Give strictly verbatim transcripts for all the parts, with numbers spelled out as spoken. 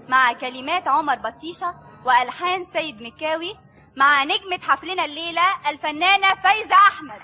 مع كلمات عمر بطيشة وألحان سيد مكاوي، مع نجمة حفلنا الليلة الفنانة فايزة أحمد.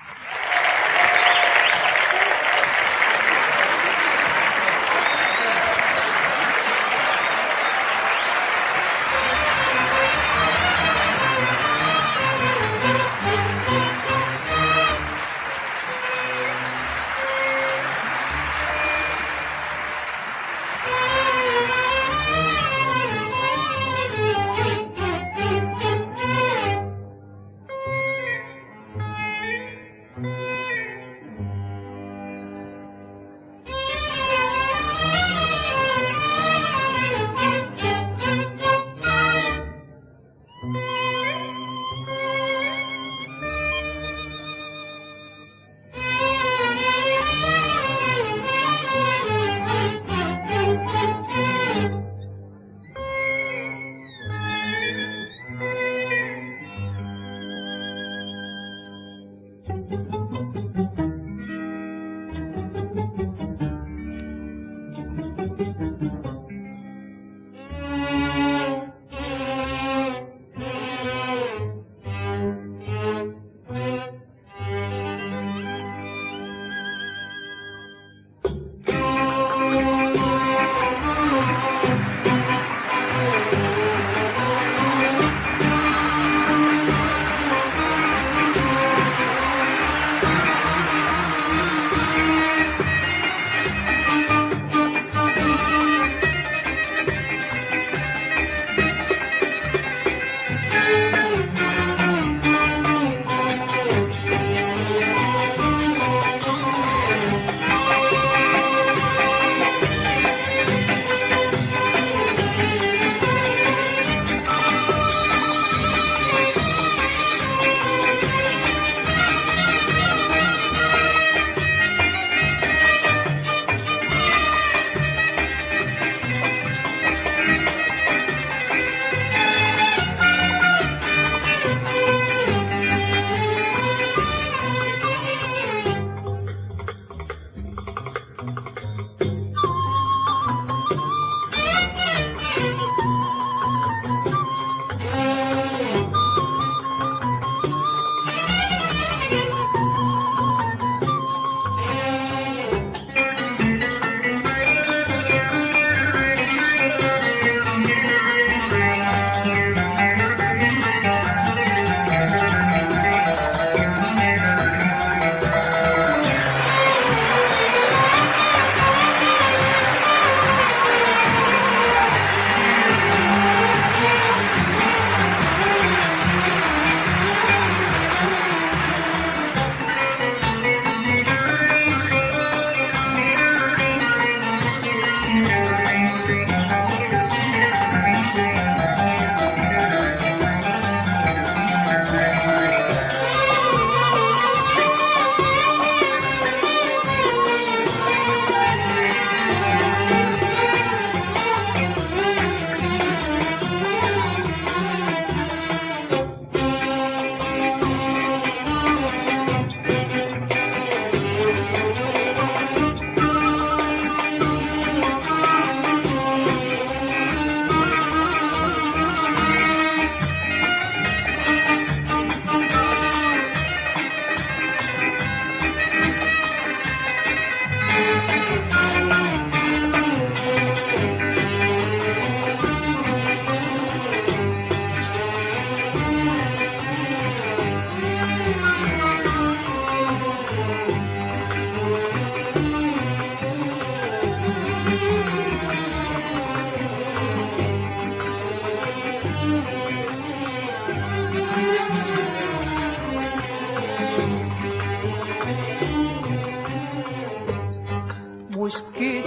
مش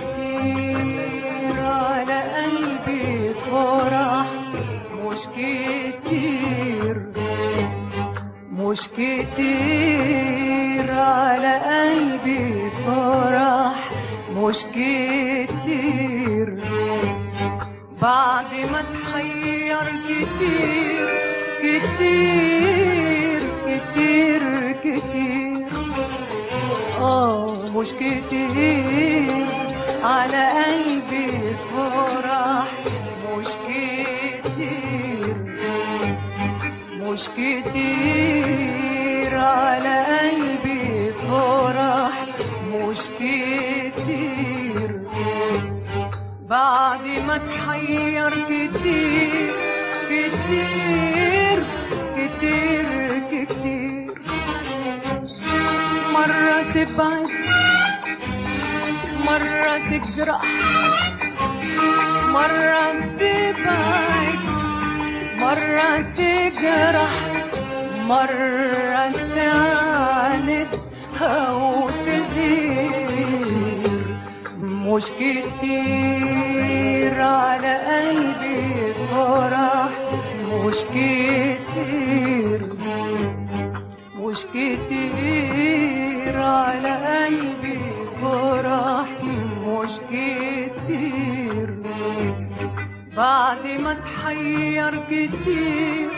كتير على قلبي فرح، مش كتير مش كتير على قلبي فرح، مش كتير بعد ما تحير كتير كتير كتير كتير اه مش كتير على قلبي فرح، مش كتير مش كتير على قلبي فرح مش كتير بعد ما اتحير كتير كتير كتير كتير مرة تبعد مرة تجرح مرة تبعد مرة تجرح مرة تعاند أو تغير مش كتير على قلبي فرح مش كتير مش كتير على قلبي فرح مش كتير بعد ما اتحير كتير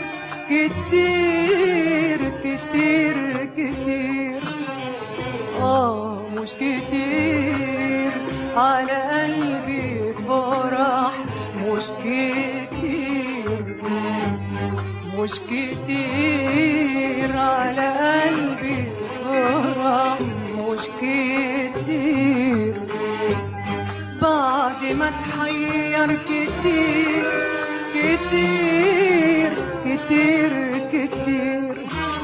كتير كتير كتير اه مش كتير على قلبي فرح مش كتير مش كتير على قلبي فرح مش كتير بعد ما اتحير كتير كتير كتير كتير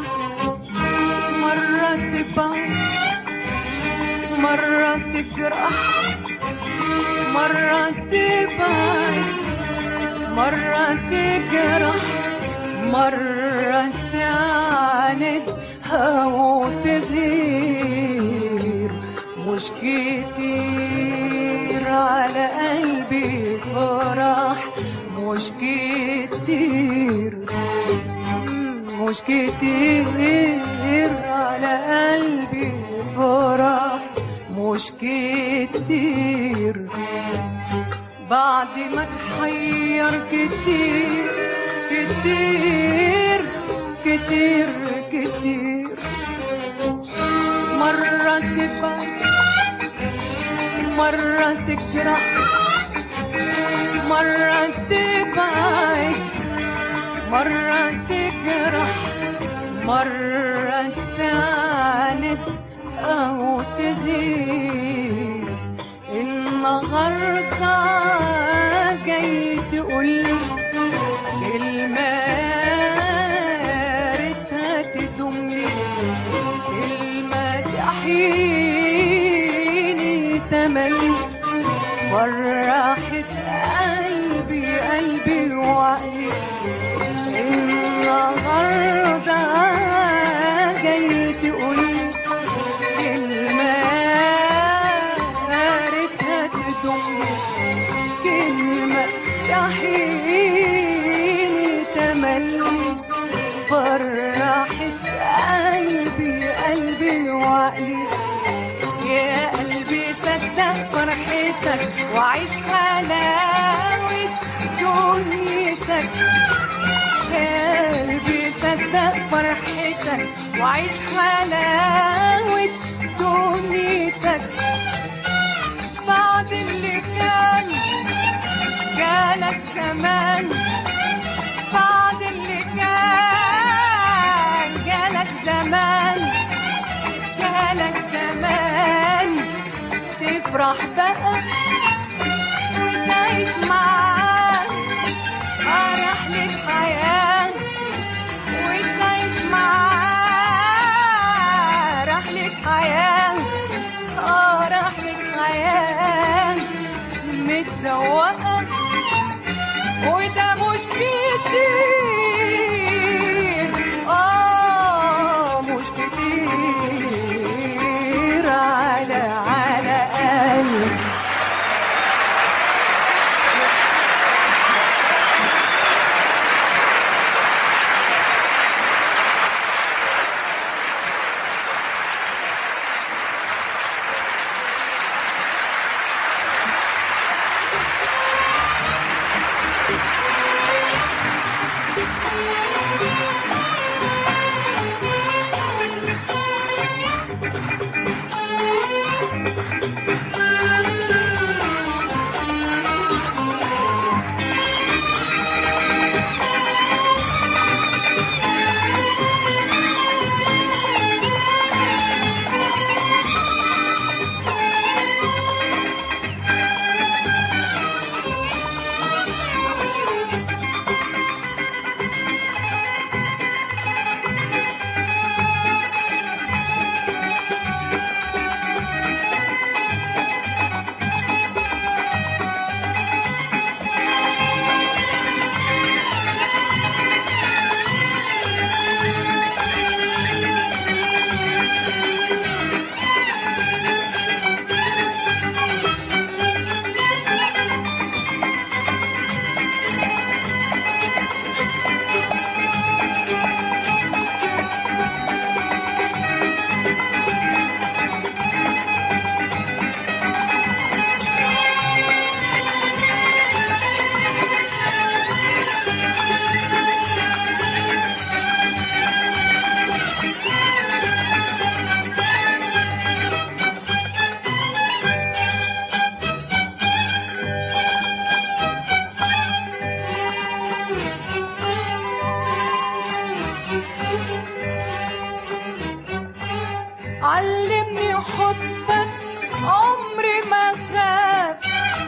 مرة تبعد مرة تجرح مرة تبعد مرة تجرح مرة تعاند أو تغير مش كتير على قلبي فرح مش كتير مش كتير على قلبي فرح مش كتير بعد ما اتحير كتير كتير كتير كتير مرة تبعد مرة تجرح مرة تبعد مرة تجرح مرة تعاند أو تغير النهاردة جاي تقول كلمة ريتها تدوملي كلمة تحييني تملي فرحت قلبي قلبي وعقلي النهاردة جاي تقول كلمة ريتها تدوملي كلمة تحييني تملي فرحت قلبي قلبي وعقلي يا قلبي صدق فرحتك وعيش حلاوة دنيتك يا قلبي صدق فرحتك وعيش حلاوة دنيتك بعد اللي كان جالك زمان بعد اللي كان جالك زمان جالك زمان تفرح بقى وتعيش معاه رحلة حياة وتعيش معاه رحلة حياة اه رحلة حياة متزوقة وده مش كتير اه مش كتير على على قلبي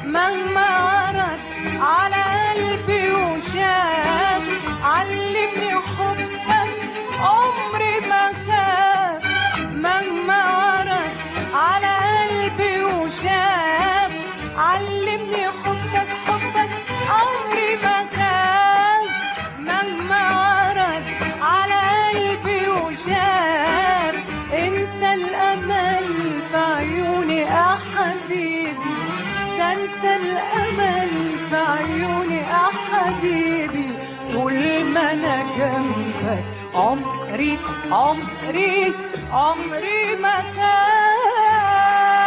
مهما عرض على قلبي وشاف، علمني حبك عمري ما خاف. مهما عرض على قلبي وشاف، علمني حبك حبك عمري ما خاف. مهما عرض على قلبي وشاف، انت الامل في عيوني يا حبيبي، ده انت الامل في عيوني يا حبيبي. طول ما انا جنبك عمري عمري عمري ما خاف.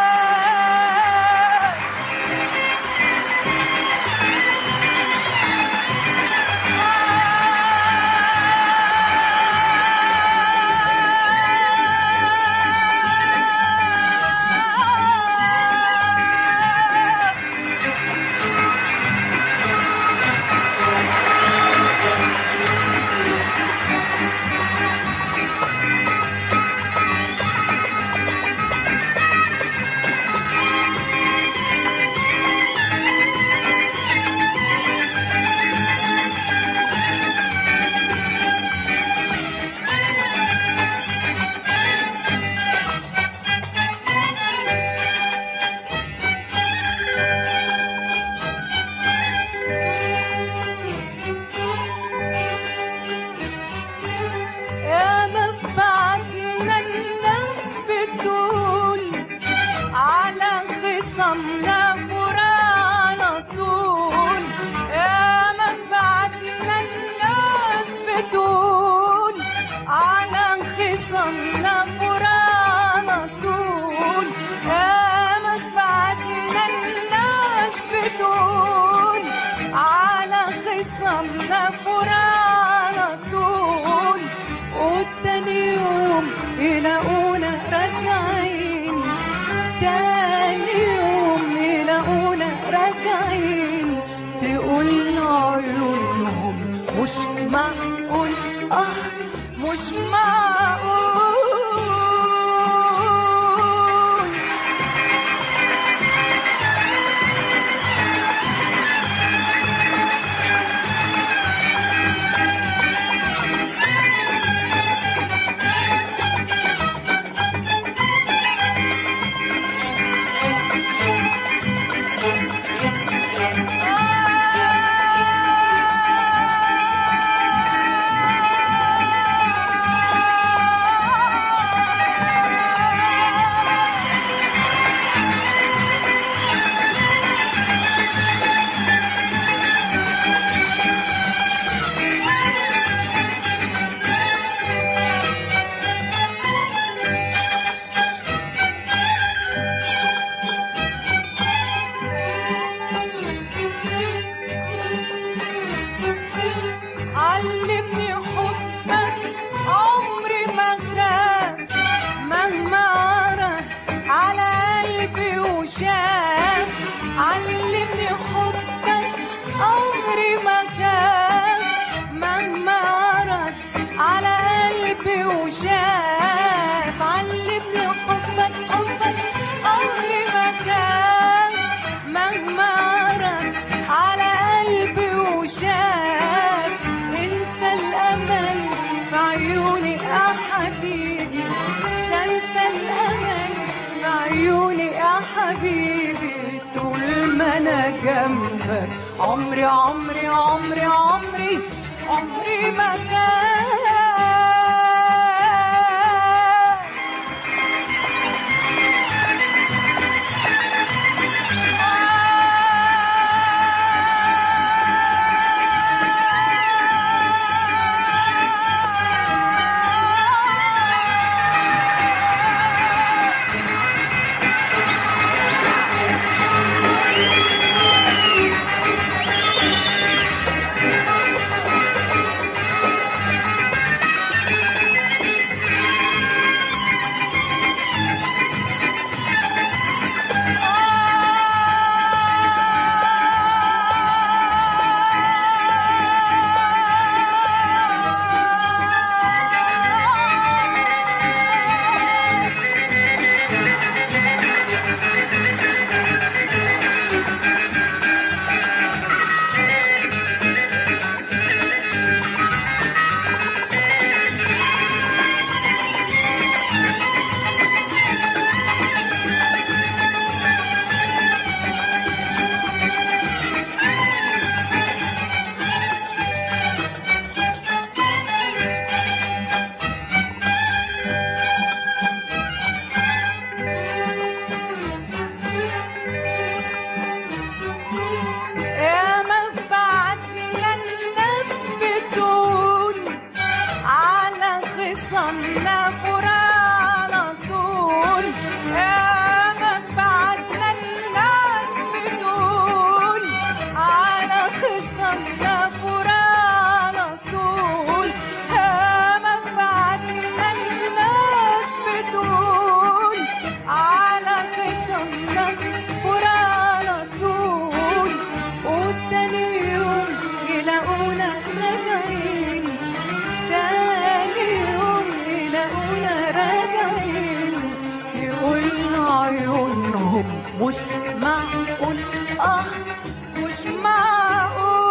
صمنا فرانا طول، والتاني يوم يلاقونا راجعين، تاني يوم يلاقونا راجعين. تقول عيونهم مش معقول، اه مش معقول. علمني حبك عمري ما خاف، مهما عرض على قلبي وشاف. علمني حبك عمري ما خاف، مهما عرض على قلبي وشاف. علمني حبك حبك عمري ما خاف، مهما عرض على قلبي وشاف. انت الامل في عيوني يا حبيبي، ده انت الامل في عيوني يا حبيبي. طول ما انا جنبك عمري عمري عمري عمري عمري ما خاف. آه مش معقول.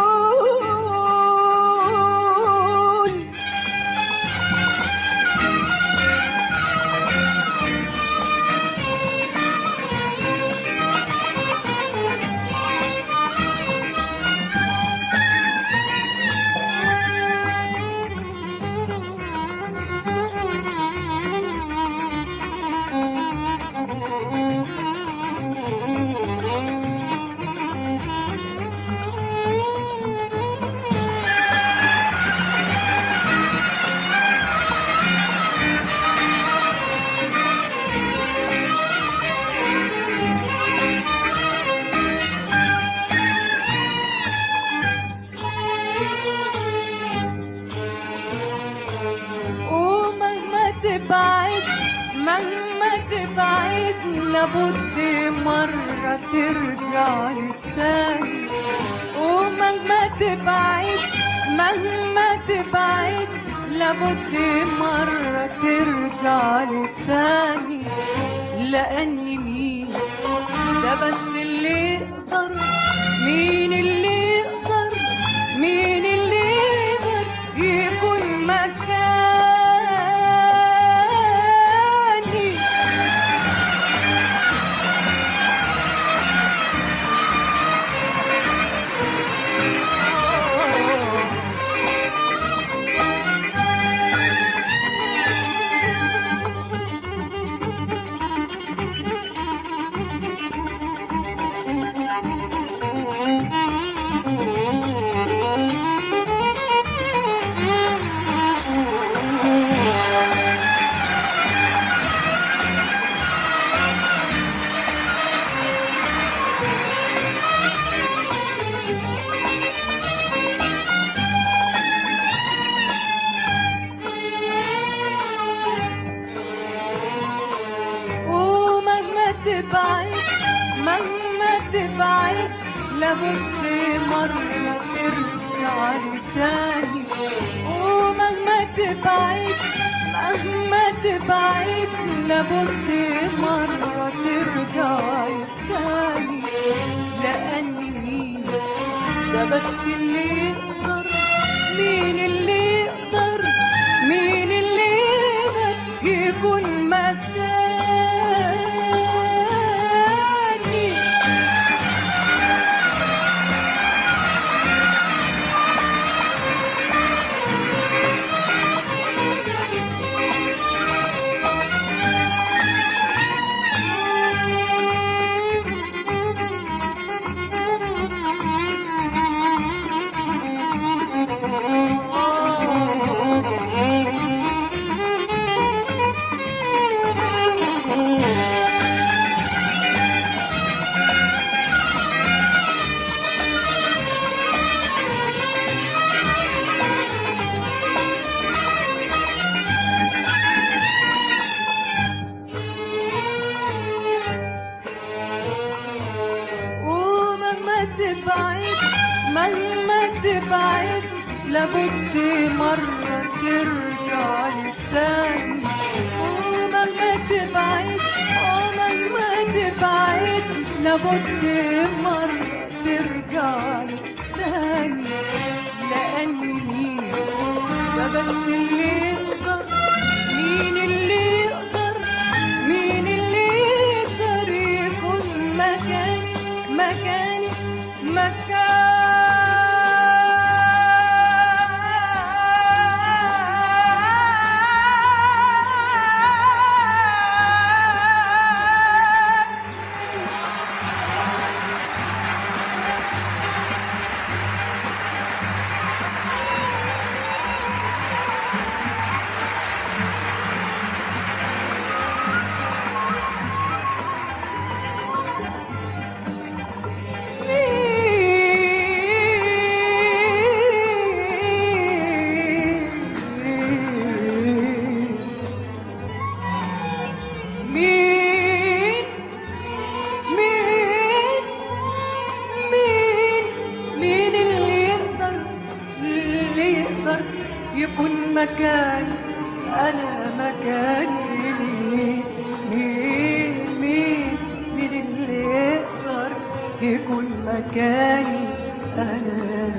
تبعد مهما تبعد لابد مرة ترجع للتاني. ومهما تبعد مهما تبعد لابد مرة ترجع للتاني. لأن مين ده بس اللي يقدر، مين اللي يقدر، مين اللي يقدر يكون مكان. تبعد مهما تبعد لابد مرة ترجع لتاني. ومهما تبعد مهما تبعد لابد مرة ترجع لتاني. لأن مين ده بس اللي يقدر، مين اللي يقدر، مين اللي يقدر يكون مكان. تبعد مهما تبعد لابد مرة ترجع للتاني. ومهما تبعد ومهما تبعد لابد مرة ترجع للتاني. لأن مين ده بس اللي يقدر، مين اللي يقدر، مين اللي يقدر يكون مكاني مكاني مكان. يكون مكاني أنا مكاني. مين مين مين مين اللي يقدر يكون مكاني أنا.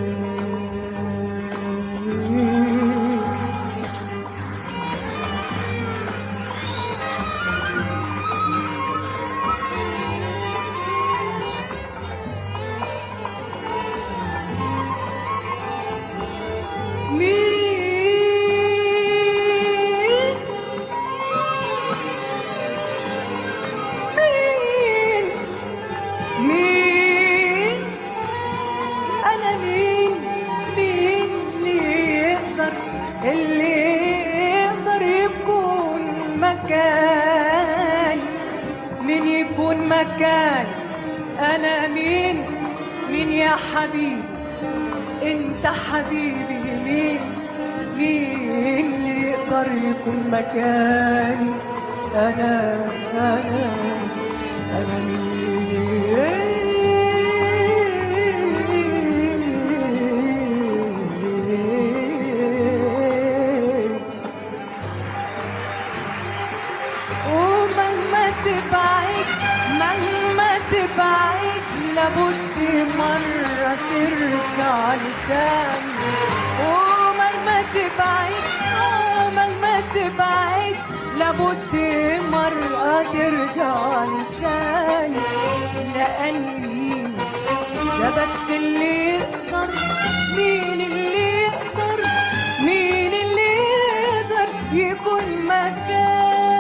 مين يكون مكاني أنا؟ مين مين يا حبيبي أنت حبيبي؟ مين مين يقدر يكون مكاني أنا؟ أنا أنا مين؟ تبعد مهما تبعد لابد مرة ترجع لتاني. ومهما تبعد مهما تبعد لابد مرة ترجع لتاني. لأني ده بس اللي يقدر. مين اللي يقدر؟ مين اللي يقدر يكون مكان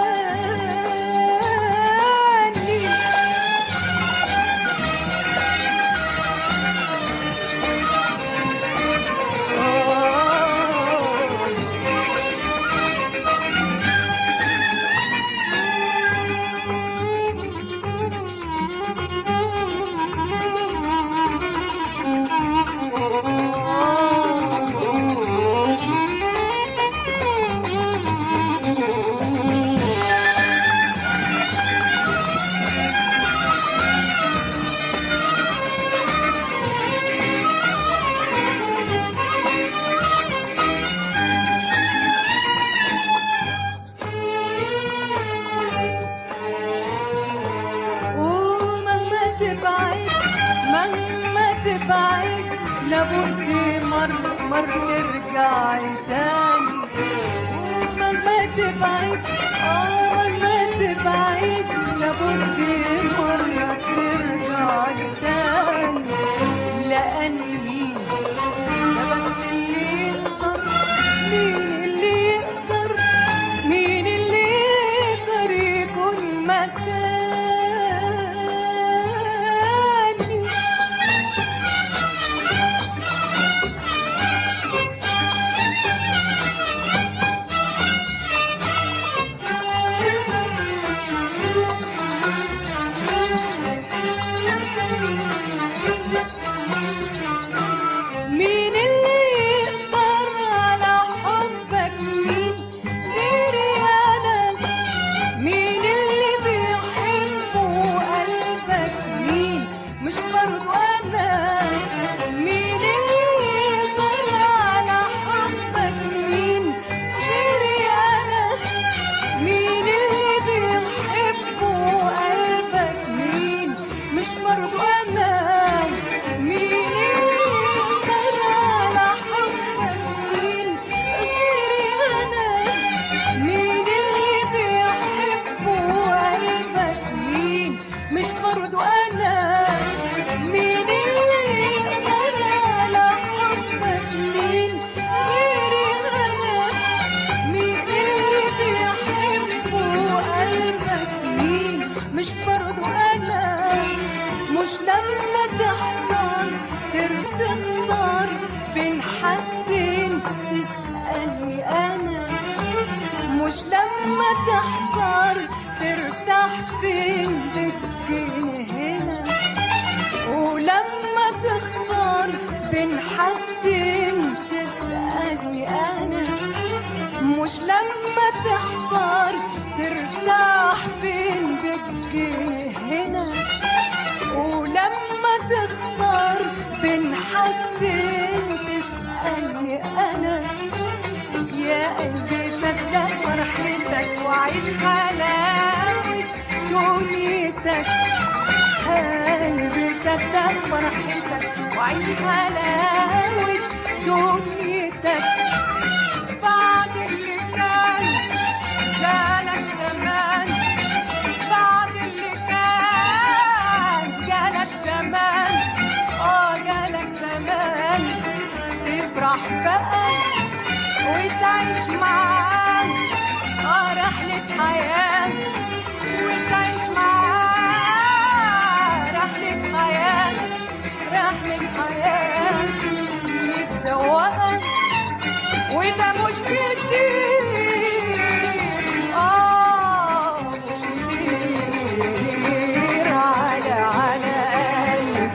تبعد لابد مرة مرة ترجع تاني. ومهما تبعد اه مهما تبعد لابد مرة ترجع تاني. لأني ده بس اللي يقدر. مين اللي يقدر؟ مين اللي يقدر يكون مكان مش برضو أنا. مش لما تحضر تختار بين حدين تسألني أنا. مش لما تحضر ترتاح فين بتجيني هنا. ولما تختار بين حدين تسألني أنا. مش لما تحضر ترتاح فين بتجيني هنا. ولما تختار بين حدين تسألني أنا. يا قلبي صدق فرحتك وعيش حلاوة دنيتك. قلبي صدق فرحتك وعيش حلاوة دنيتك. بعد اللي كان جالك زمان، بعد اللي كان جالك زمان، اه جالك زمان، تفرح بقى وتعيش معاه اه رحلة حياة، وتعيش معاه رحلة حياة، رحلة حياة متسوقة وده مش كتير، اه مش كتير على على قلبي.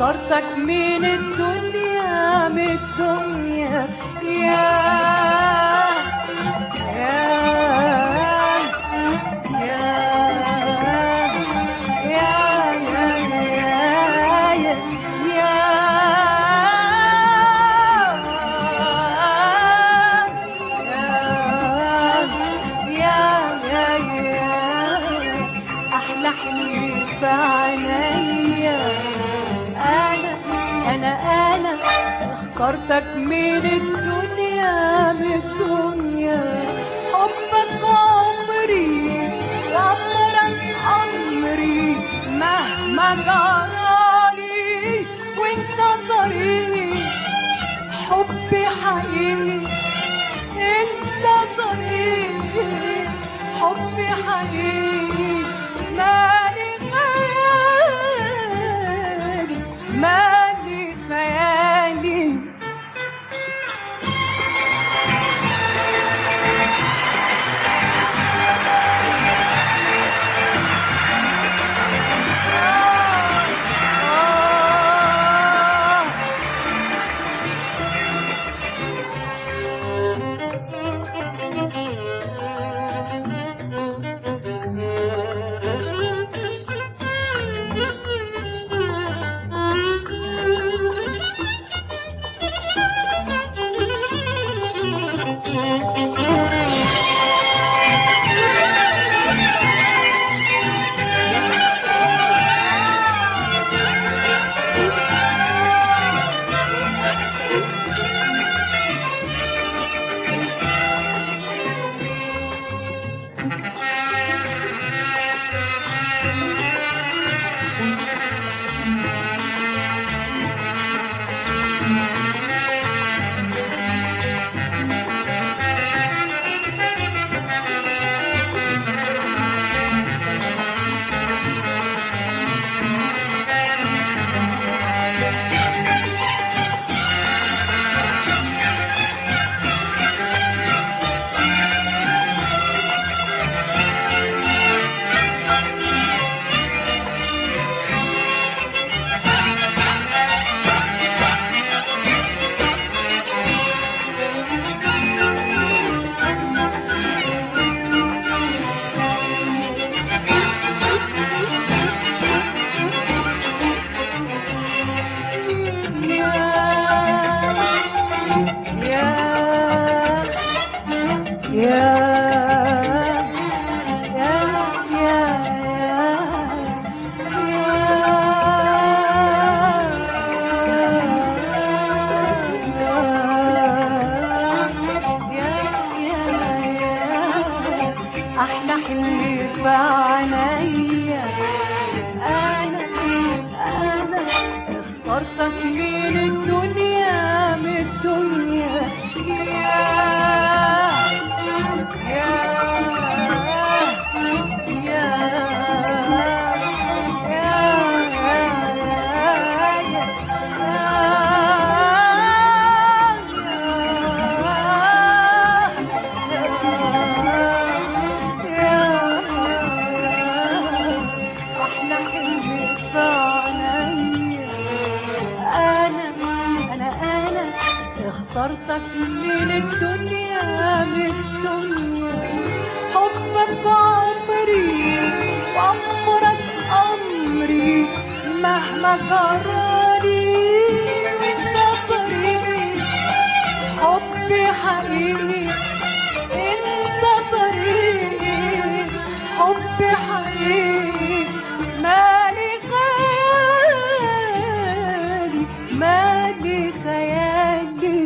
اخترتك من الدنيا من الدنيا يا يا يا يا يا يا أحلى حلم في عينيا أنا أنا أنا اخترتك من الدنيا من الدنيا حبك عمري وعمرك أمري مهما جرالي وانت طريقي حبي حقيقي انت طريقي حبي حقيقي مالي خيالي مالي خيالي أحلى حلم في عينيا أنا أنا اخترتك من الدنيا من الدنيا يا يا يا اخترتك من الدنيا من الدنيا حبك عمري وعمرك أمري مهما جرالي انت طريقي حبي حقيقي انت طريقي حبي حقيقي مالي خيالي مالي خيالي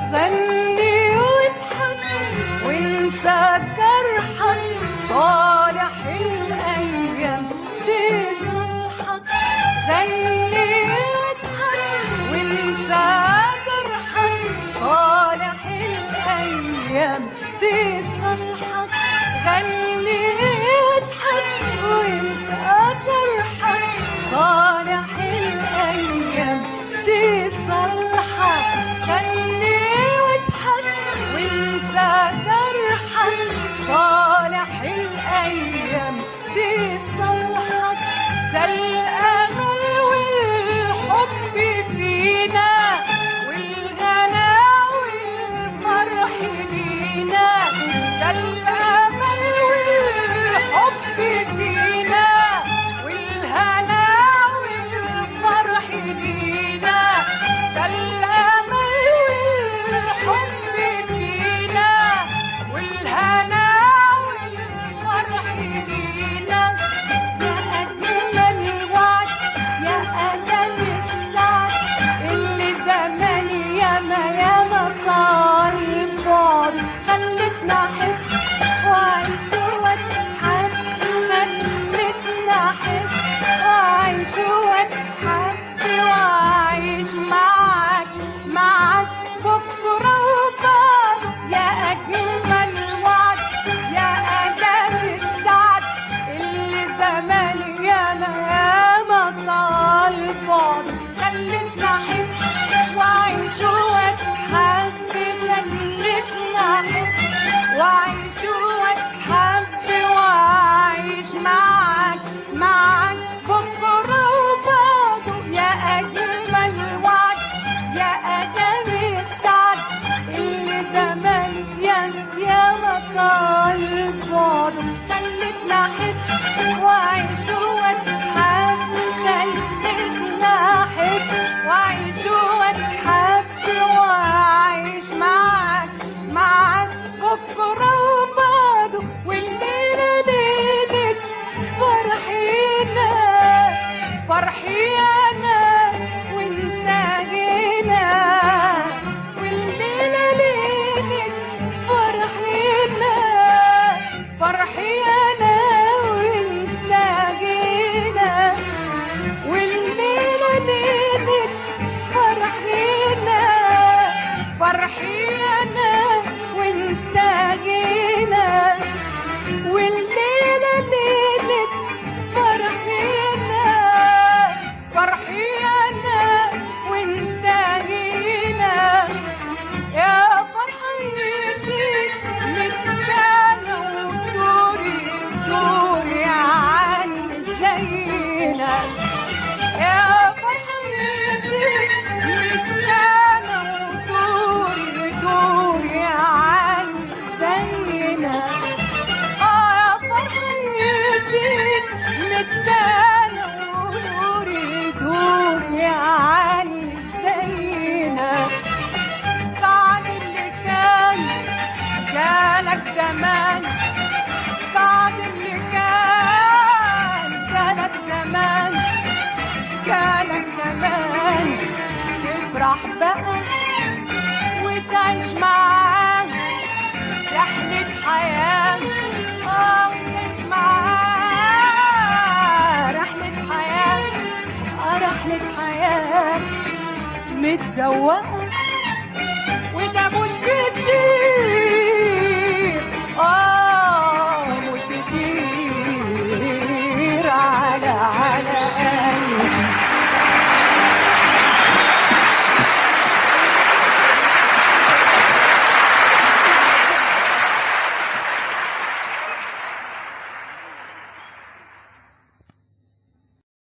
غني واضحك وانسى جرحك، صالح الأيام تصلحك. غني واضحك وانسى جرحك، صالح الأيام تصلحك. غني واضحك وانسى جرحك، صالح الأيام تصلحك. غني واضحك وانسى جرحك، صالح الأيام تصلحك. ده الأمل والحب فينا والغنى والفرح لينا. ده الأمل والحب فينا والهنا والفرح لينا. ده الأمل والحب فينا والهنا والفرح لينا. يا أجمل وعد يا أجل السعد اللي زمان ياما ياما طال بعد، خلتنا أحب وأعيش وأتحب. خلتنا أحب وأعيش وأتحب وأعيش معاك معاك بكرة وبعد. يا أجمل وعد يا أجل السعد اللي زمان ياما ياما طال بعد، خلتنا أحب وأعيش وأتحب. خلتنا أحب وأعيش وأتحب وأعيش معاك معاك بكرة وبعد. يا أجمل وعد يا أجل السعد اللي زمان ياما ياما طال بعد، خلتنا أحب وأعيش وأتحب. خلتنا أحب وأعيش وأتحب وأعيش معاك معاك بكرة وبعد. والليلة ليلة فرحينا فرحينا وانت جينا. والليلة ليلة فرحينا فرحينا وانت جينا. والليلة ليلة فرحينا فرحينا وانت جينا. والليلة ليلة فرحينا فرحينا وانت جينا. يا فرحة يشيل من سنة ودوري دوري عن زينا. يا فرحة يشيل من سنة ودوري دوري عن زينا. اه يا فرحة يشيل من سنة ودوري دوري عن زينا. بعد اللي كان جالك زمان، بعد اللي كان جالك زمان جالك زمان، تفرح بقى وتعيش معاه رحلة حياة. اه وتعيش معاه رحلة حياة. اه رحلة حياة متزوقة وده